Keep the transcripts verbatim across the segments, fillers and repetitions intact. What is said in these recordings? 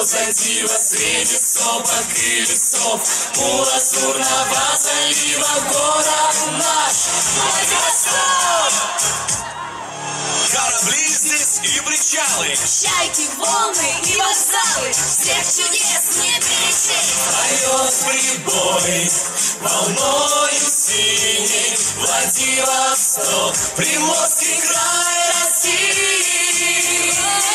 позади вас среди сопок и лесов, у лазурного залива город наш Владивосток. Корабли здесь и причалы, чайки, волны и вокзалы, всех чудес не перечесть. Поет прибой волною синей Владивосток, Приморский край России.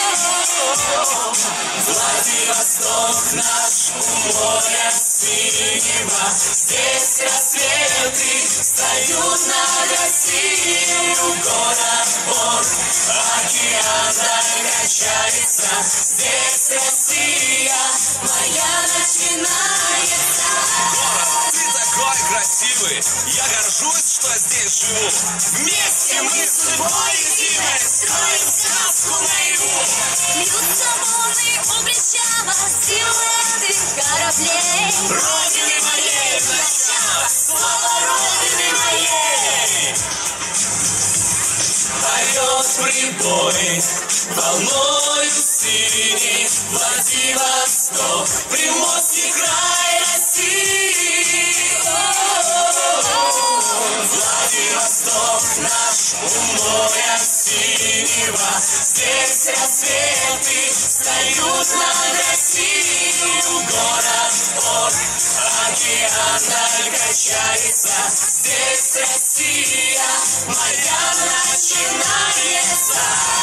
Владивосток наш, у моря синего, здесь рассветы встают над Россией. Город порт, океан даль качается, здесь Россия моя начинается. Город, ты такой красивый, я горжусь, что здесь живу. Вместе мы с тобой едины, строим сказку наяву. Льются волны у причала, силуэты кораблей. Родины моей начало, слава Родины моей. Поет прибой волною синей Владивосток, Приморский край России. Владивосток наш, у моря синего, здесь рассветы встают над Россией. Город порт, океан даль качается, здесь Россия моя начинается.